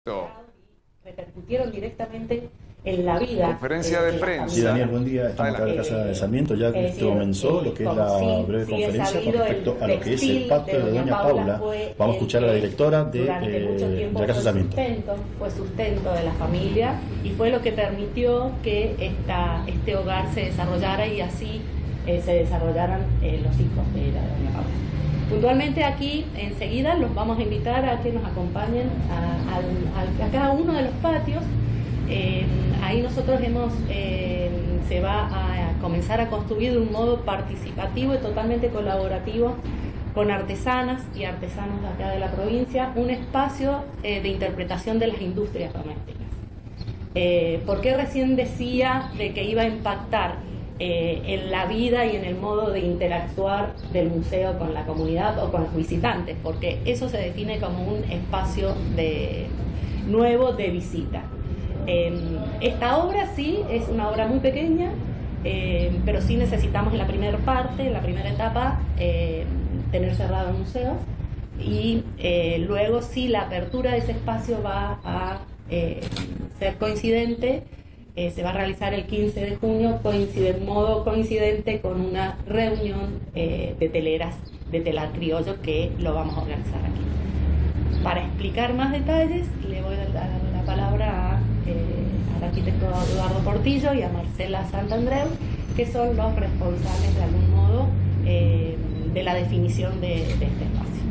Repercutieron directamente en la vida. Conferencia de prensa. Sí, Daniel, buen día. Estamos acá en Casa de Sarmiento. Ya comenzó lo que es la breve conferencia con respecto a lo que es el patio de Doña Paula. Vamos a escuchar a la directora de la Casa de Sarmiento. Fue sustento de la familia y fue lo que permitió que este hogar se desarrollara y así se desarrollaran los hijos de la Doña Paula. Puntualmente aquí, enseguida, los vamos a invitar a que nos acompañen a cada uno de los patios. Ahí nosotros se va a comenzar a construir de un modo participativo y totalmente colaborativo con artesanas y artesanos de acá de la provincia, un espacio de interpretación de las industrias domésticas. ¿Por qué recién decía de que iba a impactar en la vida y en el modo de interactuar del museo con la comunidad o con los visitantes? Porque eso se define como un espacio nuevo de visita. Esta obra sí es una obra muy pequeña, pero sí necesitamos en la primera parte, en la primera etapa, tener cerrado el museo y luego sí la apertura de ese espacio va a ser coincidente. Se va a realizar el 15 de junio, modo coincidente con una reunión de teleras de telar criollo que lo vamos a organizar aquí. Para explicar más detalles, le voy a dar la palabra al arquitecto Eduardo Portillo y a Marcela Santandreu, que son los responsables de algún modo de la definición de este espacio.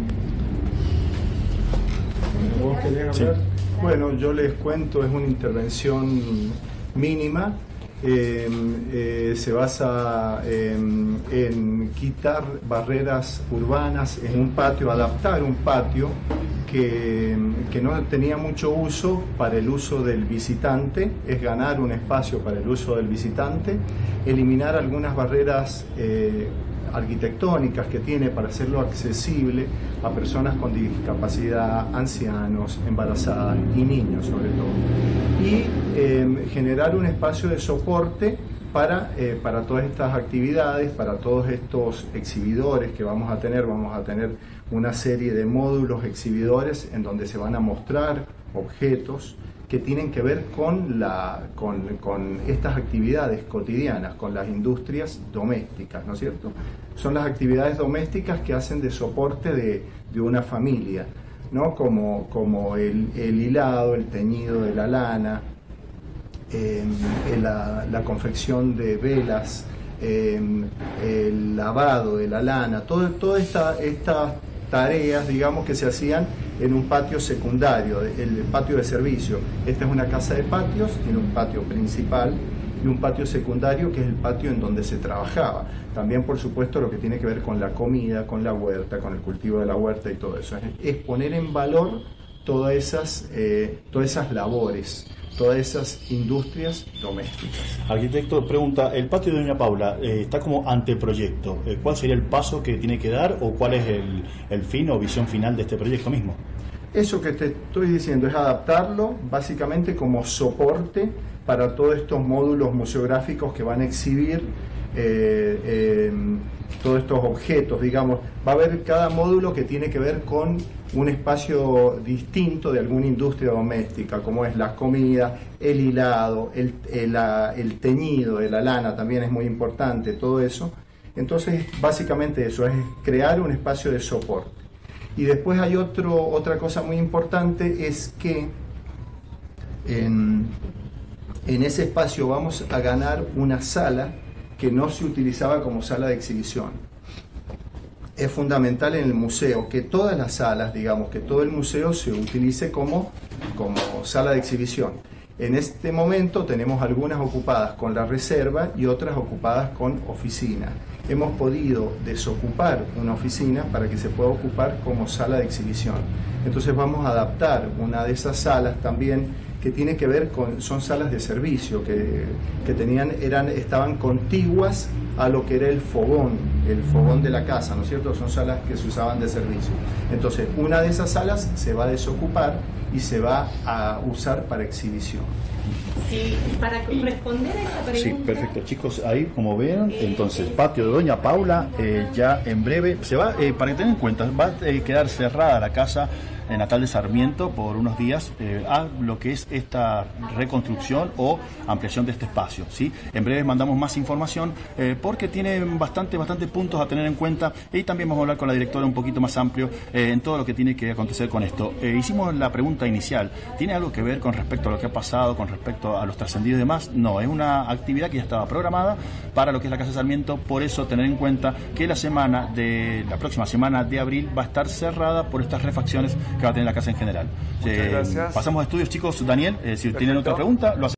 ¿Vos querés hablar? Sí. Bueno, yo les cuento, es una intervención mínima, se basa en quitar barreras urbanas en un patio, adaptar un patio que no tenía mucho uso para el uso del visitante, es ganar un espacio para el uso del visitante, eliminar algunas barreras arquitectónicas que tiene para hacerlo accesible a personas con discapacidad, ancianos, embarazadas y niños sobre todo, y generar un espacio de soporte para todas estas actividades, para todos estos exhibidores que vamos a tener una serie de módulos exhibidores en donde se van a mostrar objetos que tienen que ver con estas actividades cotidianas, con las industrias domésticas, ¿no es cierto? Son las actividades domésticas que hacen de soporte de una familia, ¿no? Como el hilado, el teñido de la lana, la confección de velas, el lavado de la lana, todas estas tareas, digamos, que se hacían en un patio secundario, el patio de servicio. Esta es una casa de patios, tiene un patio principal y un patio secundario que es el patio en donde se trabajaba. También, por supuesto, lo que tiene que ver con la comida, con la huerta, con el cultivo de la huerta y todo eso. Es poner en valor todas esas labores, todas esas industrias domésticas. Arquitecto, pregunta, el patio de Doña Paula está como anteproyecto. ¿Cuál sería el paso que tiene que dar o cuál es el fin o visión final de este proyecto mismo? Eso que te estoy diciendo es adaptarlo básicamente como soporte para todos estos módulos museográficos que van a exhibir todos estos objetos, digamos. Va a haber cada módulo que tiene que ver con un espacio distinto de alguna industria doméstica, como es la comida, el hilado, el teñido de la lana, también es muy importante todo eso. Entonces, básicamente eso, es crear un espacio de soporte. Y después hay otra cosa muy importante, es que en ese espacio vamos a ganar una sala que no se utilizaba como sala de exhibición. Es fundamental en el museo que todas las salas, digamos, que todo el museo se utilice como sala de exhibición. En este momento tenemos algunas ocupadas con la reserva y otras ocupadas con oficina. Hemos podido desocupar una oficina para que se pueda ocupar como sala de exhibición. Entonces vamos a adaptar una de esas salas también que tiene que ver son salas de servicio que estaban contiguas a lo que era el fogón de la casa, ¿no es cierto? Son salas que se usaban de servicio. Entonces, una de esas salas se va a desocupar y se va a usar para exhibición. Sí, para responder a esa pregunta... Sí, perfecto. Chicos, ahí como ven, entonces, patio de Doña Paula, ya en breve, se va, para que tengan en cuenta, va a quedar cerrada la casa natal de Sarmiento por unos días a lo que es esta reconstrucción o ampliación de este espacio, ¿sí? En breve mandamos más información porque tiene bastante puntos a tener en cuenta, y también vamos a hablar con la directora un poquito más amplio en todo lo que tiene que acontecer con esto. Hicimos la pregunta inicial, ¿tiene algo que ver con respecto a lo que ha pasado, con respecto a los trascendidos y demás? No, es una actividad que ya estaba programada para lo que es la Casa Sarmiento, por eso tener en cuenta que la próxima semana de abril va a estar cerrada por estas refacciones que va a tener la casa en general. Muchas gracias. Pasamos a estudios, chicos. Daniel, si tienen otra pregunta, lo hacemos.